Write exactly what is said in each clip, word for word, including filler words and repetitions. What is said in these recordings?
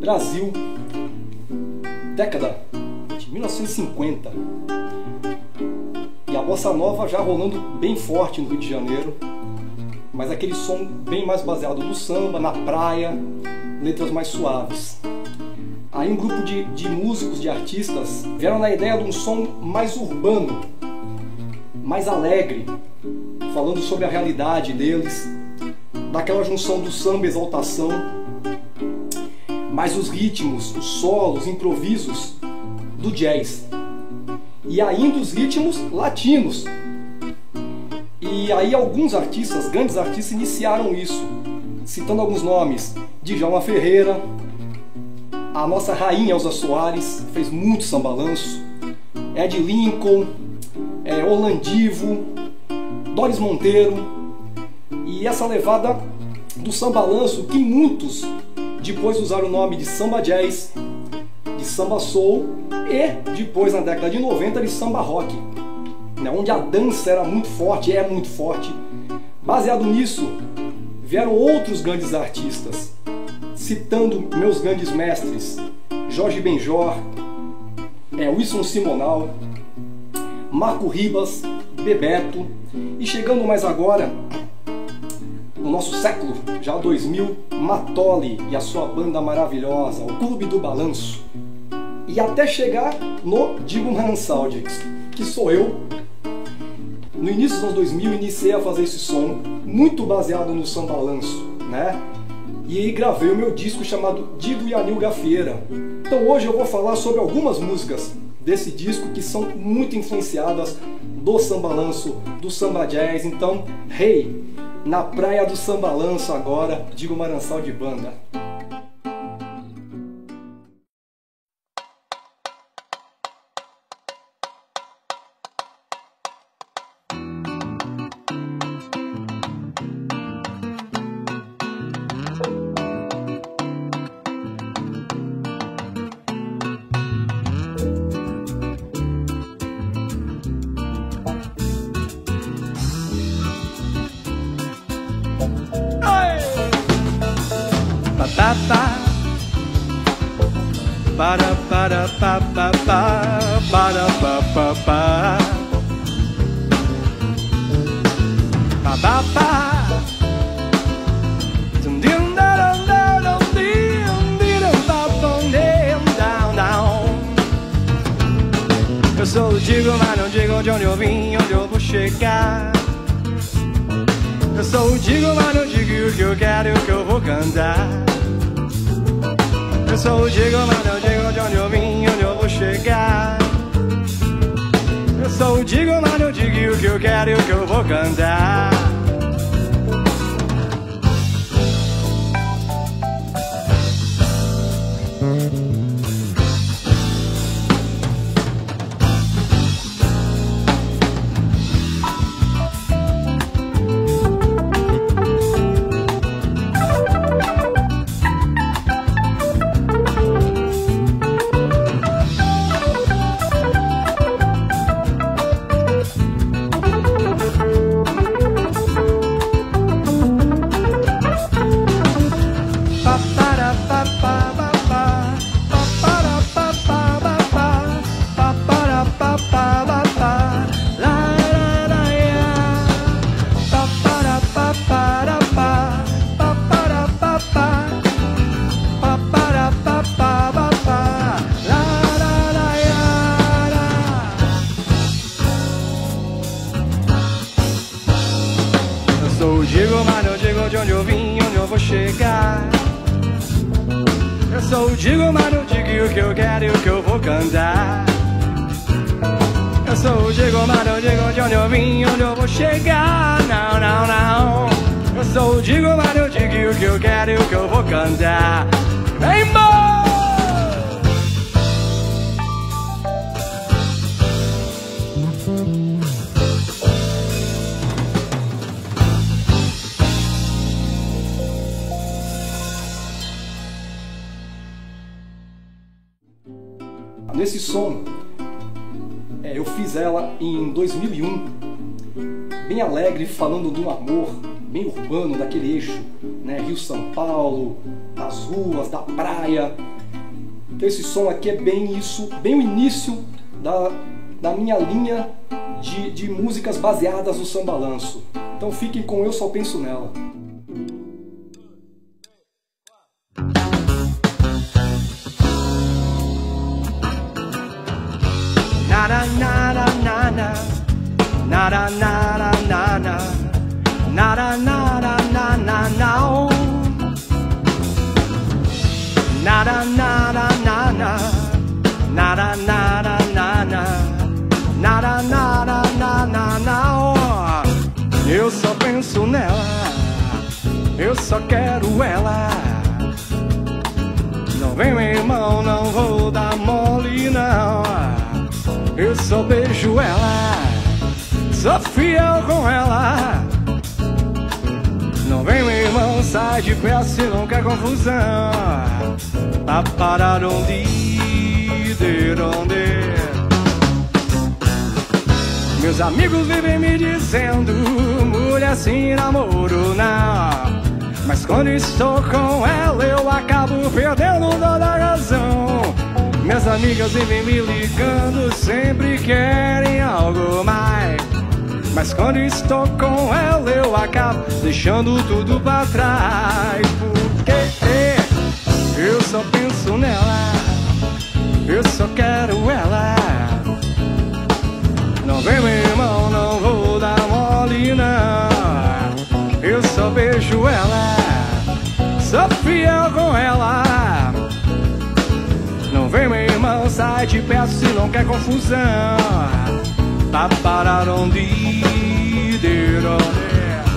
Brasil, década de mil novecentos e cinquenta, e a bossa nova já rolando bem forte no Rio de Janeiro, mas aquele som bem mais baseado no samba, na praia, letras mais suaves. Aí um grupo de, de músicos, de artistas, vieram na ideia de um som mais urbano, mais alegre, falando sobre a realidade deles, daquela junção do samba e exaltação, mais os ritmos, os solos, os improvisos do jazz. E ainda os ritmos latinos. E aí alguns artistas, grandes artistas, iniciaram isso, citando alguns nomes: Djalma Ferreira, a nossa rainha Elza Soares, fez muito sambalanço, Ed Lincoln, é, Orlandivo, Doris Monteiro, e essa levada do sambalanço que muitos depois usaram o nome de samba jazz, de samba soul e depois na década de noventa de samba rock, né, onde a dança era muito forte, é muito forte. Baseado nisso, vieram outros grandes artistas, citando meus grandes mestres: Jorge Benjor, é, Wilson Simonal, Marco Ribas, Bebeto, e chegando mais agora, no nosso século, já dois mil, Matoli e a sua banda maravilhosa, o Clube do Balanço. E até chegar no Digo Maransaldi, que sou eu. No início dos anos dois mil, iniciei a fazer esse som, muito baseado no sambalanço, né? E aí gravei o meu disco chamado Digo e Anil Gafieira. Então hoje eu vou falar sobre algumas músicas desse disco que são muito influenciadas do sambalanço, do samba jazz. Então, hey, na praia do sambalanço agora, Digo Maransaldi Banda. Pa para para pa pa pa para pa pa pa pa pa pa dum dum dum dum dum dum down down. Eu sou o Digo, mas não digo de onde eu vim, onde eu vou chegar. Eu sou o Digo, mas não digo o que eu quero e o que eu vou cantar. Eu sou o Digo, mas não digo de onde eu vim, onde eu vou chegar. Eu sou o Digo, mas não digo o que eu quero e o que eu vou cantar. Eu digo, mas não digo de onde eu vim, onde eu vou chegar. Eu sou o Digo, mas não digo o que eu quero e o que eu vou cantar. Eu sou o Digo, mas não digo de onde eu vim, onde eu vou chegar. Não, não, não. Eu sou o Digo, mas não digo o que eu quero e o que eu vou cantar. Rainbow! Nesse som, é, eu fiz ela em dois mil e um, bem alegre, falando do amor, bem urbano, daquele eixo, né, Rio-São Paulo, das ruas, da praia. Então esse som aqui é bem isso, bem o início da, da minha linha de, de músicas baseadas no sambalanço. Então fiquem com Eu Só Penso Nela. Nada, nada, nada, nada, nada, nada, nada, nada, nada, não. Nada, nada, nada, nada, nada, nada, nada, nada, nada, não. Eu só penso nela, eu só quero ela. Não vem, meu irmão, não vou dar mole, não. Eu só beijo ela, sou fiel com ela. Não vem, meu irmão, sai de perto se não quer confusão. Papararondi, deronde. Meus amigos vivem me dizendo, mulher sem namoro não. Mas quando estou com ela eu acabo perdendo toda a razão. Minhas amigas vivem me ligando, sempre querem algo mais. Mas quando estou com ela eu acabo deixando tudo pra trás. Porque eu só penso nela, eu só quero ela. Não vem, meu irmão, não vou dar mole, não. Eu só beijo ela, sou fiel com ela. Não vem, meu irmão, sai de perto se não quer confusão. Papararondi, deronde.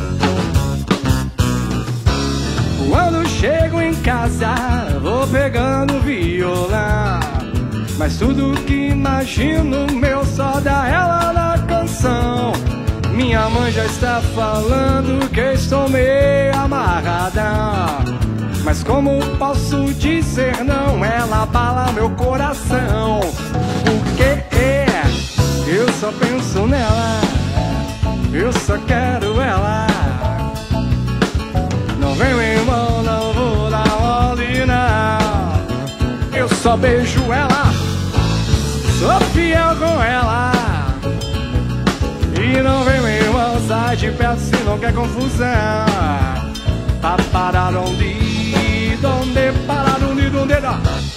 Quando chego em casa, vou pegando violão. Mas tudo que imagino meu só dá ela na canção. Minha mãe já está falando que estou meio amarradão. Mas como posso dizer não? Ela abala meu coração. Porque eu só penso nela, eu só quero ela. Não vem, meu irmão, não vou dar mole, não. Eu só beijo ela, sou fiel com ela. E não vem, meu irmão, sai de perto se não quer confusão. Papararondi, donde pararundi, donde dá.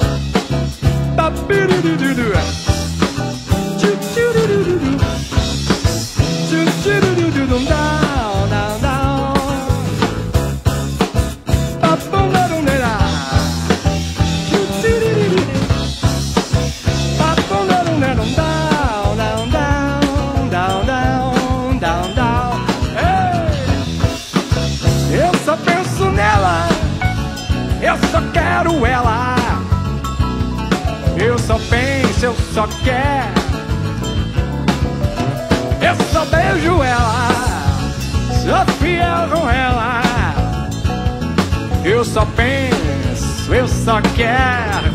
Papiridudu, tchutchurududu, tchutchurududu, down, down, down. Papundarunde dá, tchutchurududu, papundarunde down, down, down, down, down, down, down. Hey! Eu só penso nela, eu só quero ela. Eu só penso, eu só quero. Eu só beijo ela, sou fiel com ela. Eu só penso, eu só quero.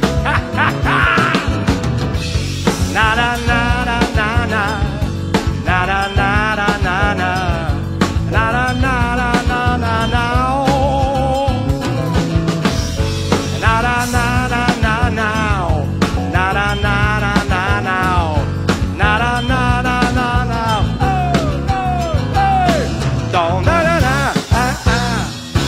Nada, nada, nada, nada, nada, nada, nada, nada, nada, não. Nada, nada, nada, não. Nada, nada, nada, não. Nada, nada, nada, não. Dom, da, da, da, ah, ah.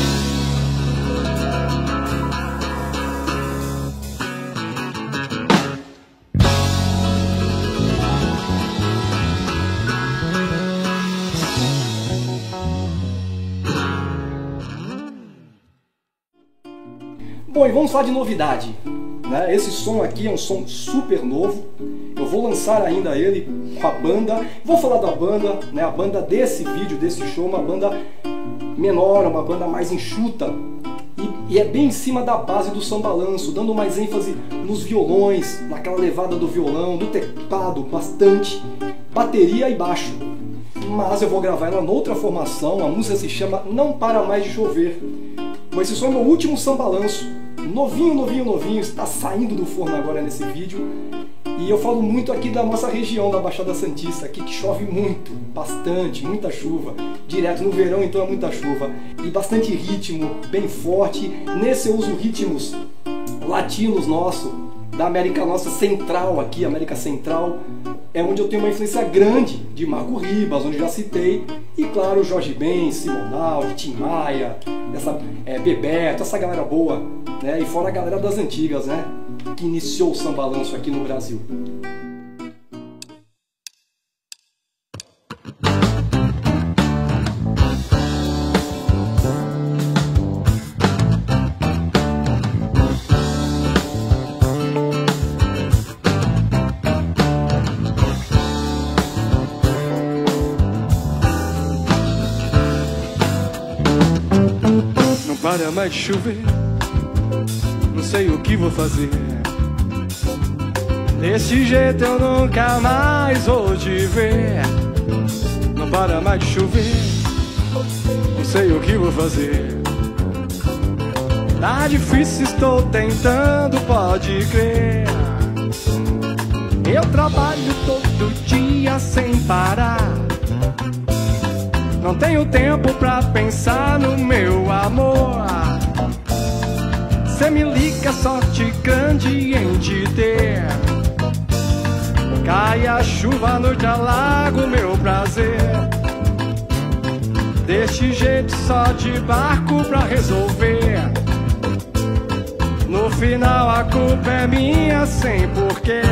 Bom, e vamos falar de novidade, né? Esse som aqui é um som super novo. Eu vou lançar ainda ele com a banda. Vou falar da banda, né? A banda desse vídeo, desse show, uma banda menor, uma banda mais enxuta. E, e é bem em cima da base do sambalanço, dando mais ênfase nos violões, naquela levada do violão, do teclado, bastante, bateria e baixo. Mas eu vou gravar ela noutra formação. A música se chama Não Para Mais de Chover. Bom, esse som é o meu último sambalanço. Novinho, novinho, novinho, está saindo do forno agora nesse vídeo. E eu falo muito aqui da nossa região, da Baixada Santista, aqui que chove muito, bastante, muita chuva. Direto no verão, então é muita chuva. E bastante ritmo, bem forte. Nesse eu uso ritmos latinos nosso, da América nossa central aqui, América Central. É onde eu tenho uma influência grande de Marco Ribas, onde já citei. E claro, Jorge Ben, Simonal, Tim Maia, essa, é, Bebeto, essa galera boa, né? E fora a galera das antigas, né? Que iniciou o sambalanço aqui no Brasil. Não para mais de chover, não sei o que vou fazer. Desse jeito eu nunca mais vou te ver. Não para mais de chover, não sei o que vou fazer. Tá difícil, estou tentando, pode crer. Eu trabalho todo dia sem parar. Não tenho tempo pra pensar no meu amor. Cê me liga, sorte grande em te ter. Cai a chuva, a noite alaga o meu prazer. Deste jeito só de barco pra resolver. No final a culpa é minha sem porquê.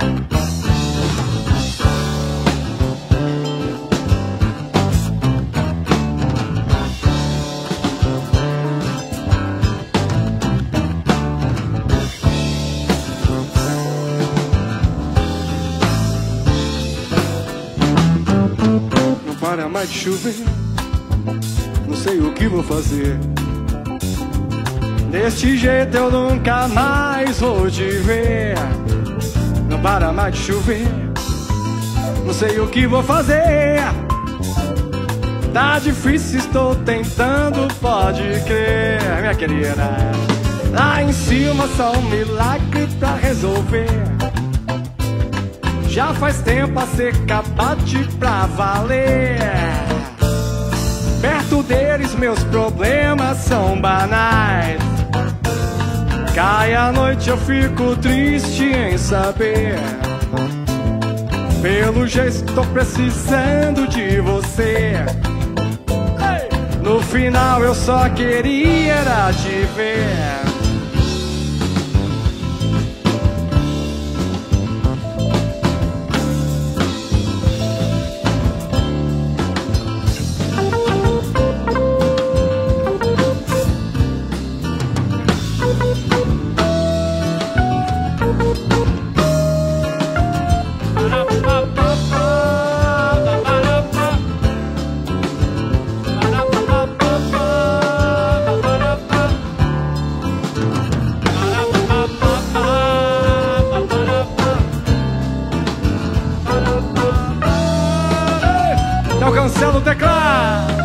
Para mais de chover, não sei o que vou fazer. Deste jeito eu nunca mais vou te ver. Não para mais de chover, não sei o que vou fazer. Tá difícil, estou tentando, pode crer, minha querida. Lá em cima só um milagre pra resolver. Já faz tempo a seca bate pra valer. Perto deles meus problemas são banais. Cai a noite eu fico triste em saber. Pelo jeito tô precisando de você. No final eu só queria era te ver. Então cancela o teclado.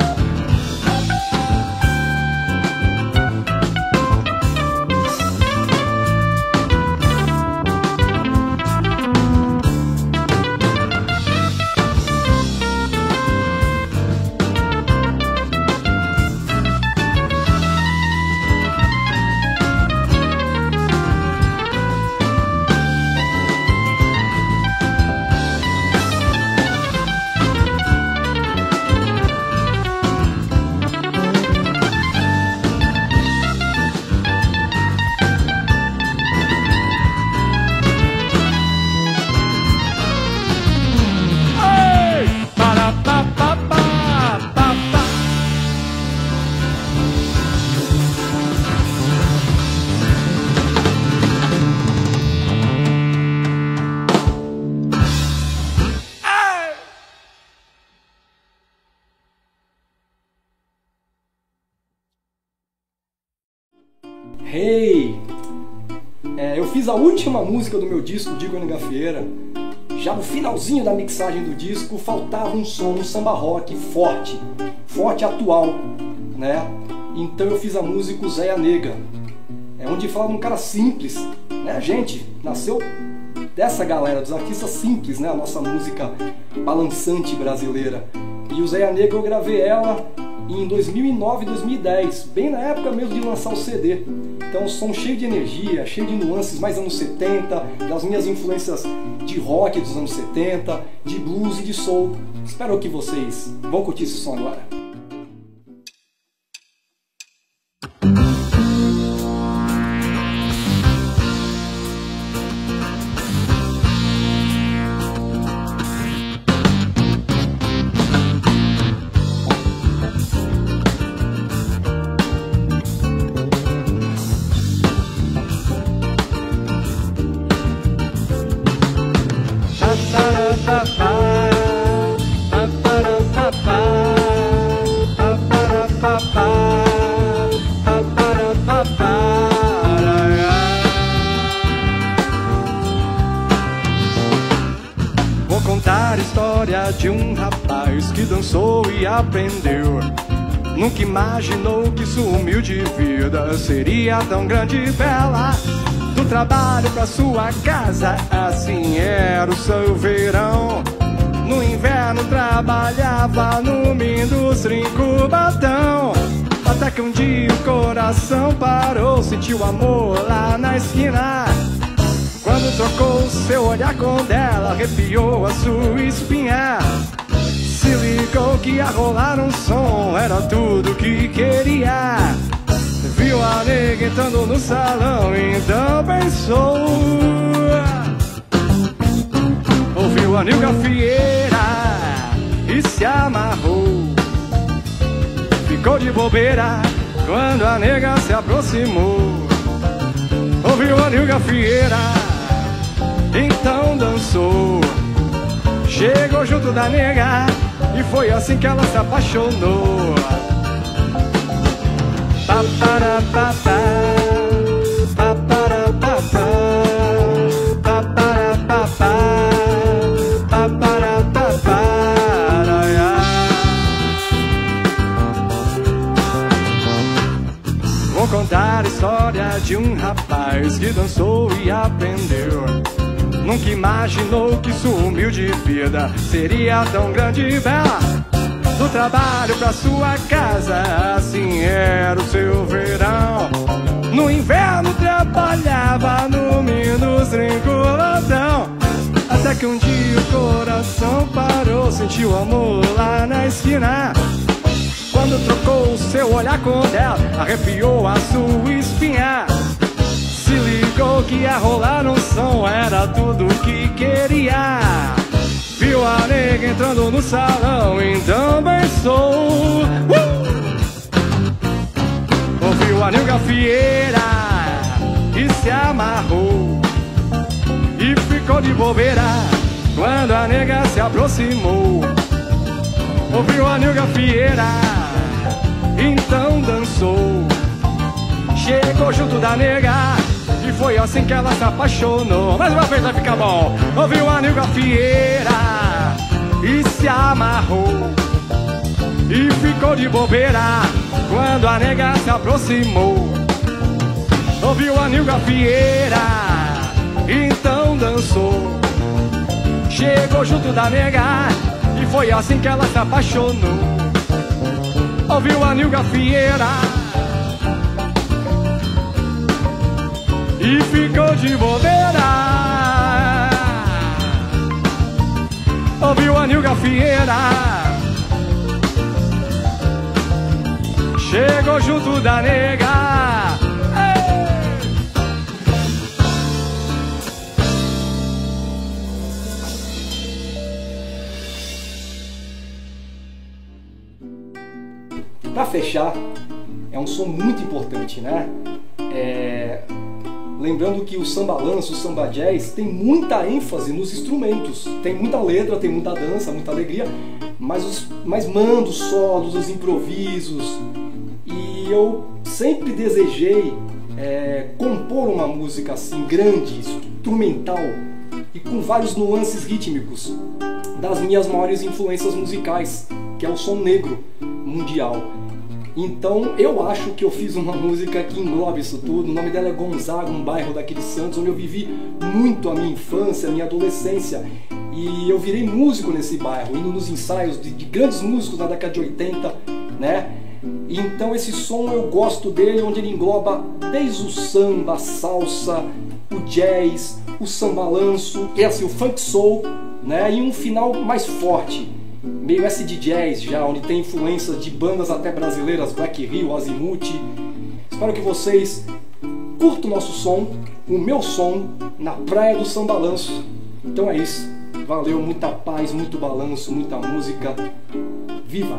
Hey! É, eu fiz a última música do meu disco, Digo N. Gafieira. Já no finalzinho da mixagem do disco, faltava um som, um samba rock forte, forte atual, né? Então eu fiz a música Zéia Nega, é onde fala de um cara simples, né? A gente nasceu dessa galera, dos artistas simples, né? A nossa música balançante brasileira. E o Zéia Negra eu gravei ela em dois mil e nove, dois mil e dez, bem na época mesmo de lançar o C D. Então um som cheio de energia, cheio de nuances mais anos setenta, das minhas influências de rock dos anos setenta, de blues e de soul. Espero que vocês vão curtir esse som agora. Vou contar a história de um rapaz que dançou e aprendeu. Nunca imaginou que sua humilde vida seria tão grande e bela. Do trabalho pra sua casa, assim era o seu verão. No inverno trabalhava numa indústria em Cubatão. Até que um dia o coração parou, sentiu amor lá na esquina. Quando trocou seu olhar com dela, arrepiou a sua espinha. Se ligou que ia rolar um som, era tudo que queria. Viu a nega entrando no salão, então pensou. Ouviu a Nil Gafieira e se amarrou. Ficou de bobeira quando a nega se aproximou. Ouviu a Nil Gafieira, então dançou. Chegou junto da nega e foi assim que ela se apaixonou. Paparapapá, paparapapá, paparapapá, paparapapá. Vou contar a história de um rapaz que dançou e aprendeu. Nunca imaginou que sua humilde vida seria tão grande e bela. Do trabalho pra sua casa, assim era o seu verão. No inverno trabalhava numa indústria em Cubatão. Até que um dia o coração parou, sentiu amor lá na esquina. Quando trocou o seu olhar com dela, arrepiou a sua espinha. Se ligou que ia rolar um som, era tudo que queria. Viu a nega entrando no salão, então pensou. uh! Ouviu a Nil Gafieira e se amarrou. E ficou de bobeira quando a nega se aproximou. Ouviu a Nil Gafieira, então dançou. Chegou junto da nega e foi assim que ela se apaixonou. Mais uma vez vai ficar bom. Ouviu a Nil Gafieira e se amarrou. E ficou de bobeira quando a nega se aproximou. Ouviu a Nil Gafieira, então dançou. Chegou junto da nega e foi assim que ela se apaixonou. Ouviu a Nil Gafieira e ficou de bobeira. Ouviu a Nil Gafieira, chegou junto da nega. Ei! Pra fechar, é um som muito importante, né? É... Lembrando que o samba lança, o samba jazz tem muita ênfase nos instrumentos. Tem muita letra, tem muita dança, muita alegria, mas, os, mas manda os solos, os improvisos. E eu sempre desejei é, compor uma música assim, grande, instrumental e com vários nuances rítmicos das minhas maiores influências musicais, que é o som negro mundial. Então eu acho que eu fiz uma música que engloba isso tudo. O nome dela é Gonzaga, um bairro daqui de Santos, onde eu vivi muito a minha infância, a minha adolescência. E eu virei músico nesse bairro, indo nos ensaios de, de grandes músicos na década de oitenta, né? Então esse som eu gosto dele, onde ele engloba desde o samba, a salsa, o jazz, o sambalanço, e assim, o funk soul, né? E um final mais forte, meio acid jazz já, onde tem influências de bandas até brasileiras, Black Hill, Azimuth. Espero que vocês curtam o nosso som, o meu som, na praia do sambalanço. Então é isso, valeu, muita paz, muito balanço, muita música, viva!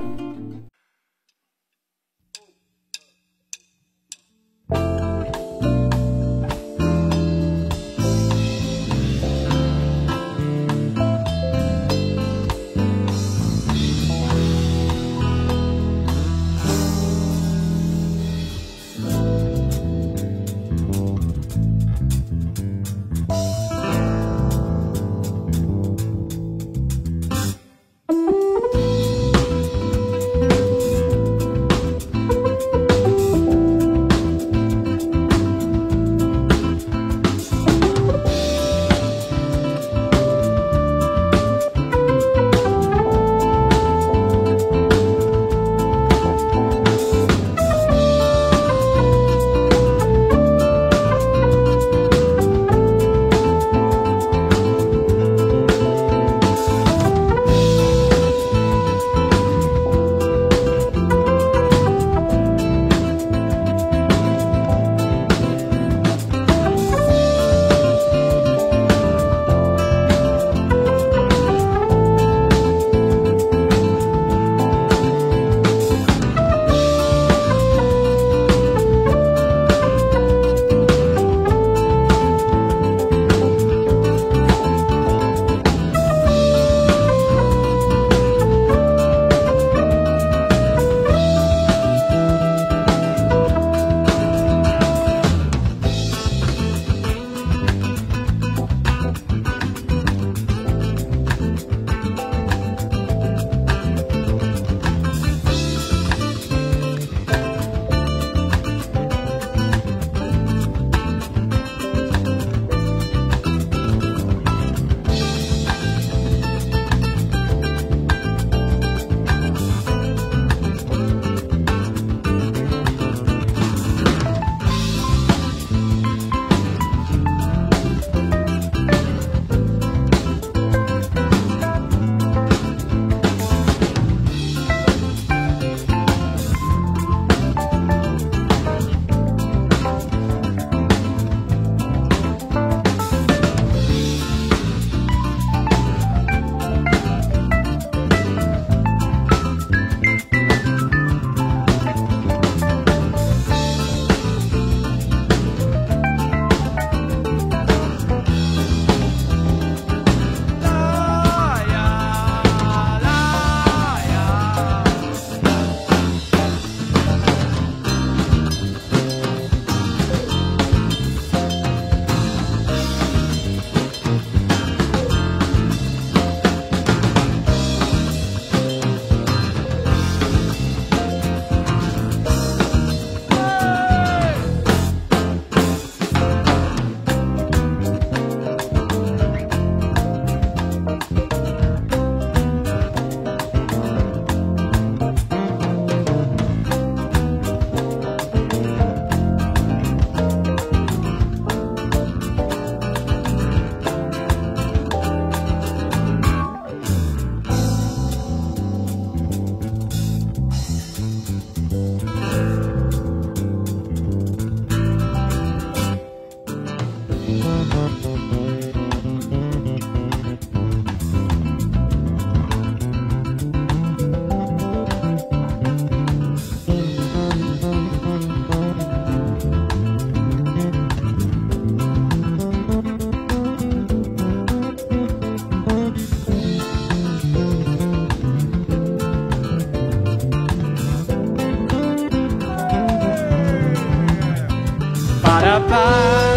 Para